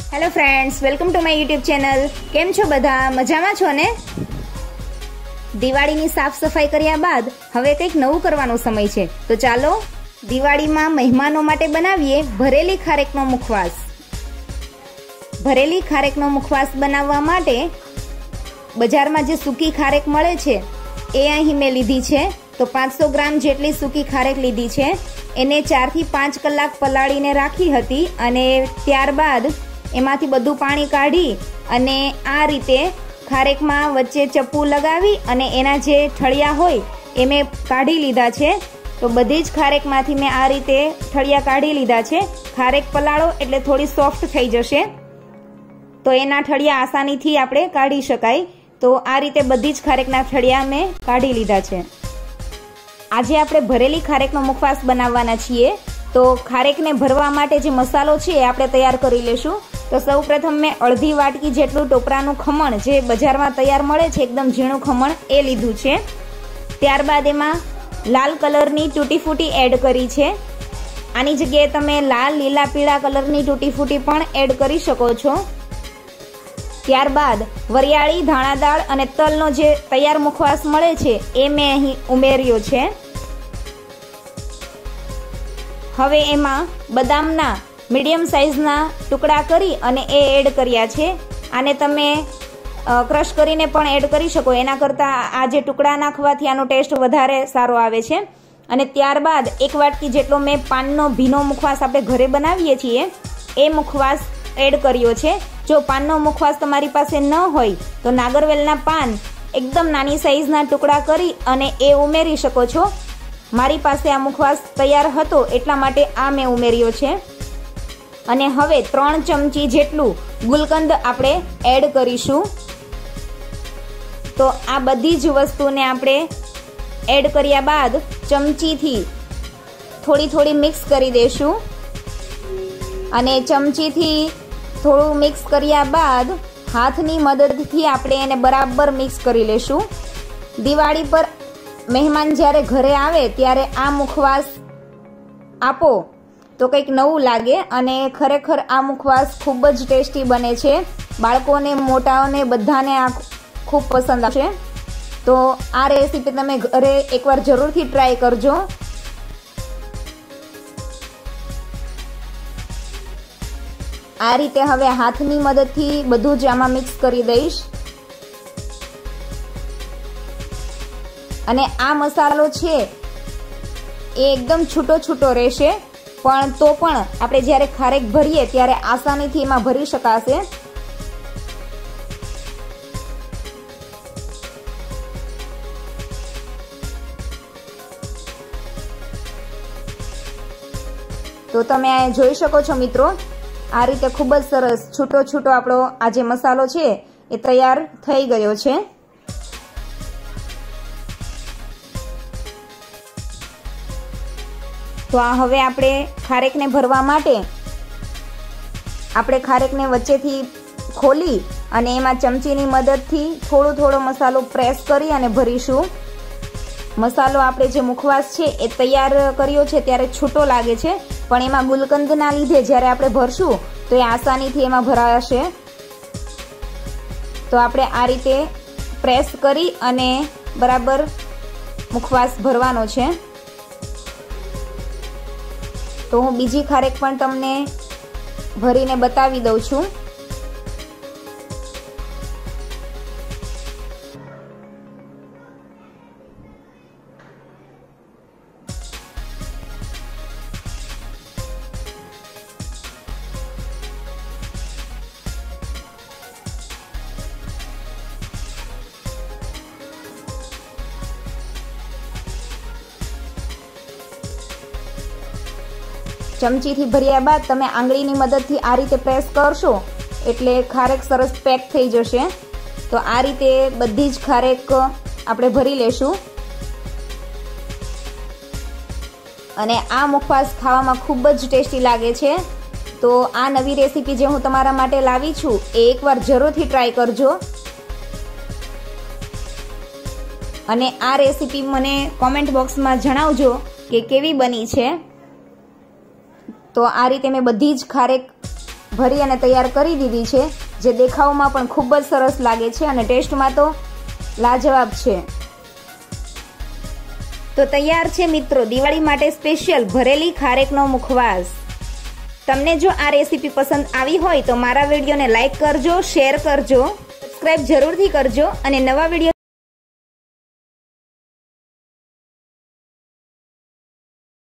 Hello friends, welcome to my YouTube channel. કેમ છો બધા? મજામાં છો ને? દિવાળીની સાફ સફાઈ કર્યા બાદ હવે કંઈક નવું કરવાનો સમય છે, તો ચાલો દિવાળીમાં મહેમાનો માટે બનાવીએ ભરેલી ખારેકનો મુખવાસ. ભરેલી ખારેકનો મુખવાસ બનાવવા માટે બજારમાં જે સૂકી ખારેક મળે છે એ અહીં મેં લીધી છે. તો 500 ગ્રામ જેટલી સૂકી ખારેક લીધી છે. એને 4 થી 5 કલાક પલાળીને રાખી હતી અને ત્યારબાદ એમાંથી બધું પાણી કાઢી અને આ રીતે ખારેકમાં વચ્ચે ચપ્પુ લગાવી અને એના જે ઠળિયા હોય એ મેં કાઢી લીધા છે. તો બધી જ ખારેકમાંથી મેં આ રીતે ઠળિયા કાઢી લીધા છે. ખારેક પલાળો એટલે થોડી સોફ્ટ થઈ જશે, તો એના ઠળિયા આસાનીથી આપણે કાઢી શકાય. તો આ રીતે બધી જ ખારેકના ઠળિયા મેં કાઢી લીધા છે. આજે આપણે ભરેલી ખારેકનો મુખવાસ બનાવવાના છીએ. તો ખારેકને ભરવા માટે જે મસાલો છે એ આપણે તૈયાર કરી લેશું. તો સૌ પ્રથમ મેં અડધી વાટકી જેટલું ટોપરાનું ખમણ જે બજારમાં તૈયાર મળે છે, એકદમ ઝીણું ખમણ, એ લીધું છે. ત્યારબાદ એમાં લાલ કલરની તૂટી ફૂટી એડ કરી છે. આની જગ્યાએ તમે લાલ, લીલા, પીળા કલરની તૂટી ફૂટી પણ એડ કરી શકો છો. ત્યારબાદ વરિયાળી, ધાણાદાળ અને તલનો જે તૈયાર મુખવાસ મળે છે એ મેં અહીં ઉમેર્યો છે. હવે એમાં બદામના મીડિયમ સાઇઝના ટુકડા કરી અને એ એડ કર્યા છે. આને તમે ક્રશ કરીને પણ એડ કરી શકો. એના કરતાં આ જે ટુકડા નાખવાથી આનો ટેસ્ટ વધારે સારો આવે છે. અને ત્યારબાદ 1 વાટકી જેટલો મેં પાનનો ભીનો મુખવાસ આપણે ઘરે બનાવીએ છીએ એ મુખવાસ એડ કર્યો છે. જો પાનનો મુખવાસ તમારી પાસે ન હોય તો નાગરવેલના પાન એકદમ નાની સાઈઝના ટુકડા કરી અને એ ઉમેરી શકો છો. મારી પાસે આ મુખવાસ તૈયાર હતો એટલા માટે આ મેં ઉમેર્યો છે. અને હવે 3 ચમચી જેટલું ગુલકંદ આપણે એડ કરીશું. તો આ બધી જ વસ્તુને આપણે એડ કર્યા બાદ ચમચીથી થોડી મિક્સ કરી દઈશું. અને ચમચીથી થોડું મિક્સ કર્યા બાદ હાથની મદદથી આપણે એને બરાબર મિક્સ કરી લેશું. દિવાળી પર મહેમાન જ્યારે ઘરે આવે ત્યારે આ મુખવાસ આપો તો કંઈક નવું લાગે અને ખરેખર આ મુખવાસ ખૂબ જ ટેસ્ટી બને છે. બાળકોને, મોટાઓને બધાને આ ખૂબ પસંદ આવશે. તો આ રેસીપી તમે ઘરે એકવાર જરૂરથી ટ્રાય કરજો. આ રીતે હવે હાથની મદદથી બધું જ આમાં મિક્સ કરી દઈશ. અને આ મસાલો છે એ એકદમ છૂટો રહેશે, પણ તો પણ આપણે જ્યારે ખારેક ભરીએ ત્યારે આસાનીથી એમાં ભરી શકાશે. તો તમે આ જોઈ શકો છો મિત્રો, આ રીતે ખૂબ જ સરસ છૂટો આપણો આ જે મસાલો છે એ તૈયાર થઈ ગયો છે. તો આ હવે આપણે ખારેકને ભરવા માટે આપણે ખારેકને વચ્ચેથી ખોલી અને એમાં ચમચીની મદદથી થોડો મસાલો પ્રેસ કરી અને ભરીશું. મસાલો આપણે જે મુખવાસ છે એ તૈયાર કર્યો છે ત્યારે છૂટો લાગે છે, પણ એમાં ગુલકંદના લીધે જ્યારે આપણે ભરશું તો એ આસાનીથી એમાં ભરાશે. તો આપણે આ રીતે પ્રેસ કરી અને બરાબર મુખવાસ ભરવાનો છે. તો હું બીજી ખારેક પણ તમને ભરીને બતાવી દઉં છું. ચમચીથી ભર્યા બાદ તમે આંગળીની મદદથી આ રીતે પ્રેસ કરશો એટલે ખારેક સરસ પેક થઈ જશે. તો આ રીતે બધી જ ખારેક આપણે ભરી લેશું. અને આ મુખવાસ ખાવામાં ખૂબ જ ટેસ્ટી લાગે છે. તો આ નવી રેસીપી જે હું તમારા માટે લાવી છું એ એકવાર જરૂરથી ટ્રાય કરજો. અને આ રેસીપી મને કોમેન્ટ બોક્સમાં જણાવજો કે કેવી બની છે. તો આ રીતે મેં બધી જ ખારેક ભરી અને તૈયાર કરી દીધી છે, જે દેખાવમાં પણ ખૂબ જ સરસ લાગે છે અને ટેસ્ટમાં તો લાજવાબ છે. તો તૈયાર છે મિત્રો દિવાળી માટે સ્પેશિયલ ભરેલી ખારેકનો મુખવાસ. તમને જો આ રેસીપી પસંદ આવી હોય તો મારા વિડીયોને લાઈક કરજો, શેર કરજો, સબસ્ક્રાઈબ જરૂરથી કરજો અને નવા વિડીયો